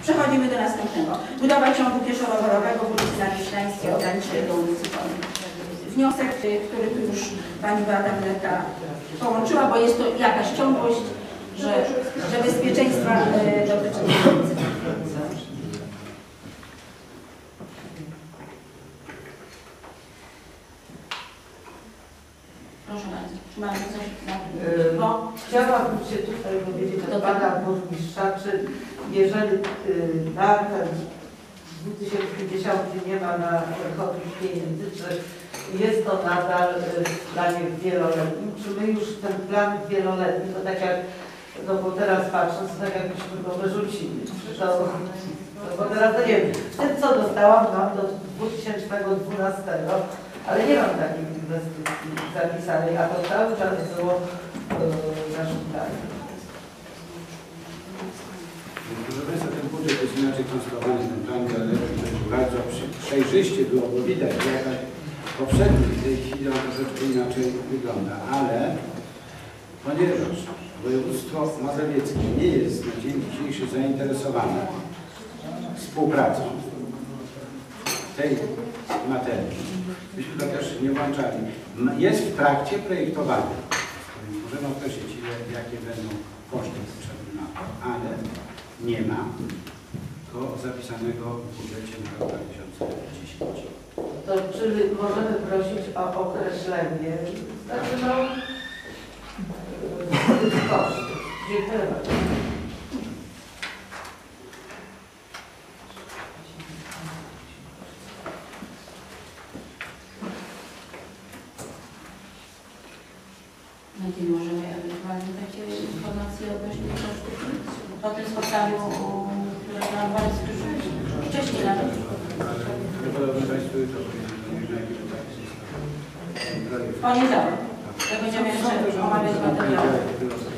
Przechodzimy do następnego. Budowa ciągu pieszo-rowerowego w ulicy Nadwiślańskiej ograniczenia do ulicy Wolnej. Wniosek, który tu już pani Beata Mleka połączyła, bo jest to jakaś ciągłość, że bezpieczeństwa dotyczące ulicy. Proszę bardzo, czy mamy coś na bo chciałabym się tutaj powiedzieć do pana burmistrza, czy jeżeli na ten 2010 nie ma na chodnik pieniędzy, czy jest to nadal w planie wieloletnim, czy my już ten plan wieloletni, to tak jak, no bo teraz patrząc, tak jakbyśmy go wyrzucili, bo teraz to nie wiem, w tym co dostałam mam do 2012, ale nie mam takiej inwestycji zapisanej, a to cały czas było w naszym planie. Proszę Państwa, ten budżet jest inaczej konstruowany, ten plan wieloletni, bardzo przejrzyście byłoby widać, jak poprzedni w tej chwili on troszeczkę inaczej wygląda, ale ponieważ województwo mazowieckie nie jest na dzień dzisiejszy zainteresowane współpracą w tej materii, myśmy to też nie włączali, jest w trakcie projektowania. Możemy określić, jakie będą koszty potrzebne na to, ale nie ma go zapisanego w budżecie na rok 2010. To czyli możemy prosić o określenie tych kosztów. Dziękuję bardzo. Kiedy możemy ewentualnie takie informacje odnośnie kosztów po tym spotkaniu, które planowaliśmy już wcześniej nawet. Proponowane Państwu to W poniedziałek. To będziemy jeszcze omawiać materiały.